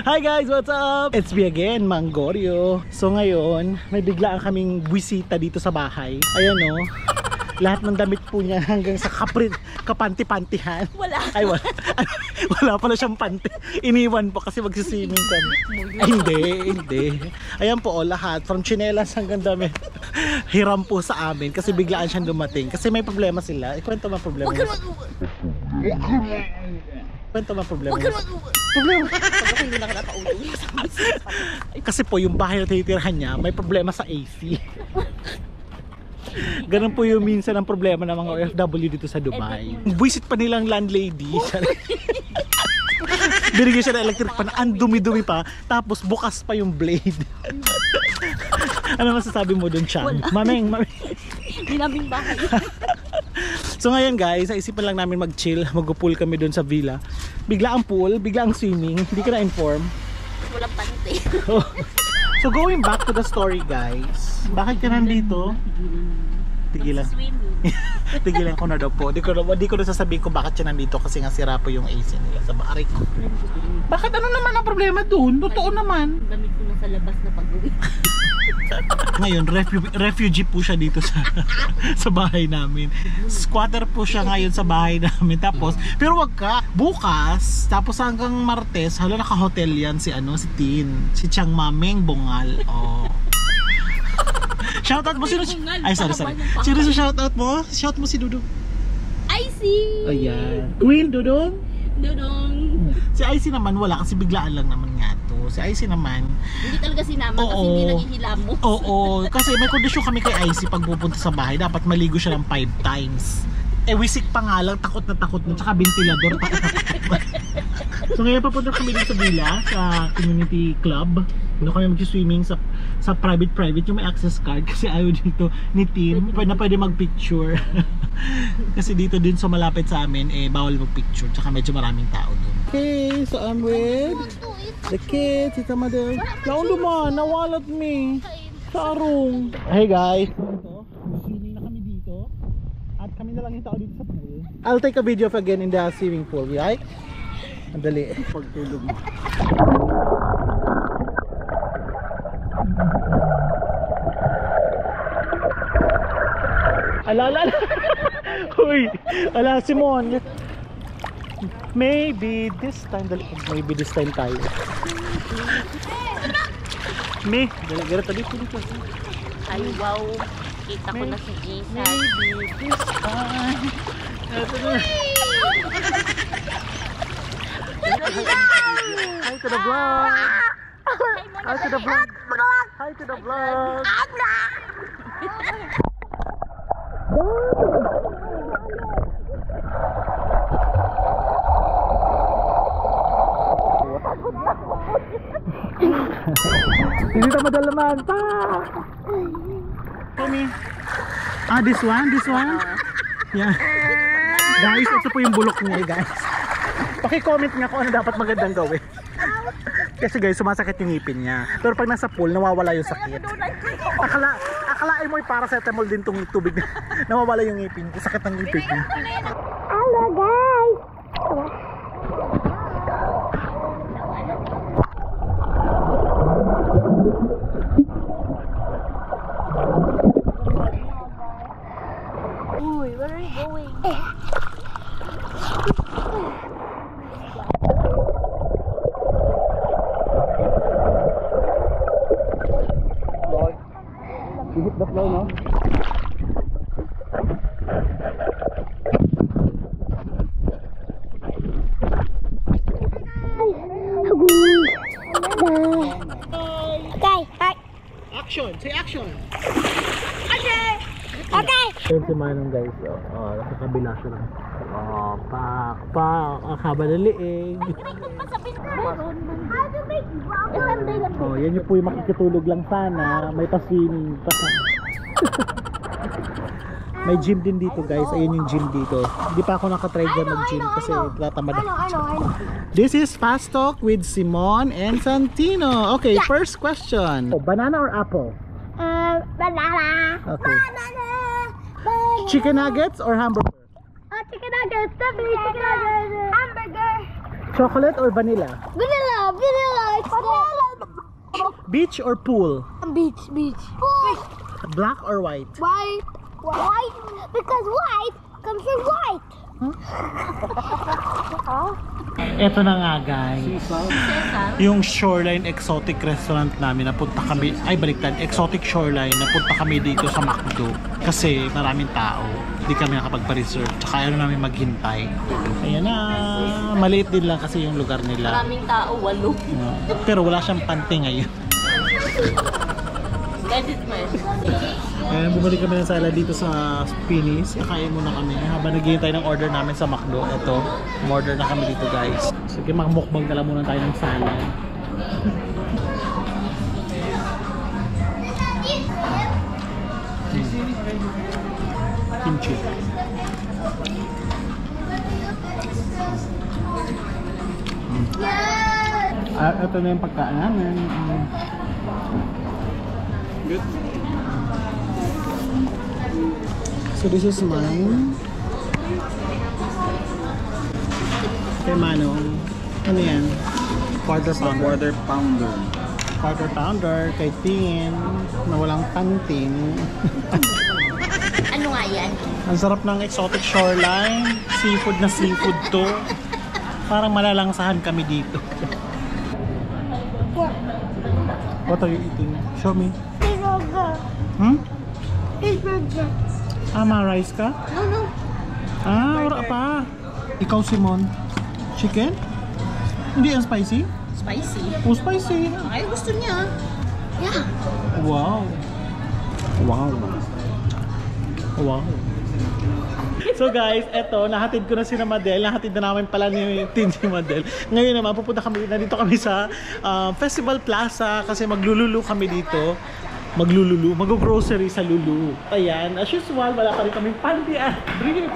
Hi guys, what's up? It's me again, Mangorio. So ngayon, may biglaan kaming buwisita dito sa bahay. Ayan o, lahat ng damit po niya hanggang sa kapanti-pantihan. Wala. Ay, wala. Wala pala siyang panty. Iniwan po kasi magsiswimming kami. Ay, hindi. Ayan po, lahat. From chinelas hanggang damit. Hiram po sa amin kasi biglaan siyang dumating. Kasi may problema sila. Ikwento ba problema? Kwento ba problema? Problema. Pag hindi na nakaulo. Kasi po yung bahay na tinitirhan niya may problema sa AC. Ganun po yung minsan ang problema ng mga OFW dito sa Dubai. Buisit pa nilang landlady. Binigyan siya ng electric pan, ang dumi-dumi pa, tapos bukas pa yung blade. Ano masasabi mo dun, Chan? Mameng. Hindi namin bahay. So ngayon guys, naisipan lang namin mag-chill, mag-pool kami dun sa villa. Bigla ang pool, bigla ang swimming, hindi ka na-inform. Walang panty. So going back to the story guys, bakit ka nandito? Tigilan. Tigilan ko na daw po. Di ko na sasabihin ko bakit siya nandito kasi nga sira po yung AC nila sa bahay ko. Bakit ano naman ang problema dun? Totoo naman. Gamit ko na sa labas na pag-uwi. Ngayon, refugee po siya dito sa bahay namin. Squatter po siya ngayon sa bahay namin. Tapos, pero wag ka, bukas, tapos hanggang Martes, hala naka-hotel yan si Tin. Si Chang Mameng Bungal. Oh. Shoutout mo sino? Ay, sorry. Sino sa shoutout mo? Shout mo si Dudong. Icy! Ayan. Queen Dudong? Dudong. Si Icy naman wala kasi biglaan lang naman nga to. Si Icy naman hindi talaga sinama kasi hindi naghihilamos. Oo, kasi may kondisyon kami kay Icy pag pupunta sa bahay. Dapat maligo siya ng 5 times. Wisik pa nga lang, takot na. Tsaka ventilador, takot. So ngayon papunta kami dito sa villa, sa community club. Doon kami mag-swimming sa private yung may access card. Kasi ayaw dito ni Tim pwede mag-picture. Kasi dito din sa malapit sa amin, bawal mag-picture. Tsaka medyo maraming tao doon. Okay, so I'm with the kids. Ito mother. Laon duman, nawalat me. Sarong. Hey guys. Swimming na kami dito. At kami na lang yung tao dito sa pool. I'll take a video of again in the swimming pool, right? Andali. Pagtulog mo. Ala. Uy, ala Simon. Maybe this time tayo. Dala dito. Ay wow, kita ko na si Jesus. Maybe this time. Hi to the vlog. Hi to the vlog. Hi to the vlog. Hindi ta madalaman pa. Tommy. This one? Yeah. Guys, ito po yung bulok niya, guys. Paki-comment nga kung ano dapat magandang gawin. Kasi guys, sumasakit yung ngipin niya. Pero pag nasa pool, nawawala yung sakit. Akalain mo yung paracetamol din tong tubig. Nawawala yung ngipin. Sakit ng ngipin niya. Hello guys! Uy, where are you going? You hit the flow, no? Okay. Action! Say action! Okay. Ayun si Manong guys. Nasa kabila siya lang. Ang haba na liig. Yan yung po yung makikitulog lang sana. May pa-swimming pa sana. May gym din dito guys. Ayun yung gym dito. Hindi pa ako nakatry dyan mag-gym kasi tatamad ako. This is Fast Talk with Simon and Santino. Okay, first question. Banana or apple? Banana. Okay. Chicken nuggets or hamburger? Chicken nuggets. Definitely chicken nuggets. Hamburger. Chocolate or vanilla? Vanilla. Beach or pool? Beach. Black or white? White. Because white comes from white. Eto na nga guys. Yung Shoreline Exotic Restaurant namin, napunta kami, ay baliktad, Exotic Shoreline, napunta kami dito sa McDo. Kasi maraming tao. Hindi kami nakapagpa-reserve. Tsaka ayaw namin maghintay. Ayan na. Maliit din lang kasi yung lugar nila. Maraming tao, 8. Pero wala siyang pante ngayon. Edit mo eh. Kaya bumalik kami ng sala dito sa Spinneys. Kakain muna kami habang naghihintay ng order namin sa McDo. Ito, order na kami dito guys. Sige, makmukbang na lang muna tayo ng salad. Kimchi. Ito na yung pagkain namin. Good. So this is mine. Kay Manong. Ano yan? Quarter pounder. Quarter pounder. Kay Tin. Na walang pantin. Ano nga yan? Ang sarap ng Exotic Shoreline. Seafood na seafood to. Parang malalangsahan kami dito. What are you eating? Show me. Hmm? Ma-rice ka? No. Wala pa. Ikaw, Simon. Chicken? Hindi yan spicy? Spicy. Oh, spicy. Ay, gusto niya. Yeah. Wow. So guys, eto, nahatid ko na si Madel. Nahatid na namin pala ni Tindy Madel. Ngayon naman, pupunta kami, nandito kami sa Festival Plaza kasi maglululu kami dito. Mag-grocery sa Lulu. Ayan, as usual, wala pa rin kaming panty at brief.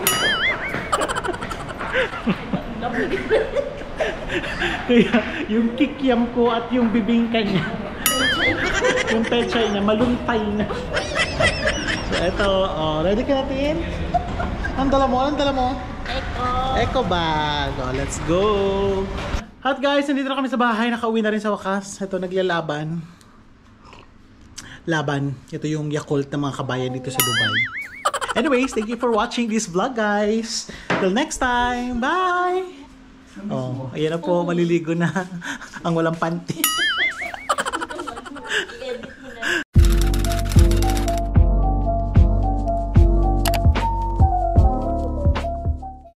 Kaya yung kikiam ko at yung bibingka niya, yung pechay niya, maluntay na. So eto, ready ka natin? Ang dala mo? Eco bag. Let's go. At guys, nandito na kami sa bahay. Nakauwi na rin sa wakas. Ito, naglalaban. Ito yung Yakult ng mga kabayan dito sa Dubai. Anyways, thank you for watching this vlog guys. Till next time. Bye! Oh, ayan na po, maliligo na ang walang panty.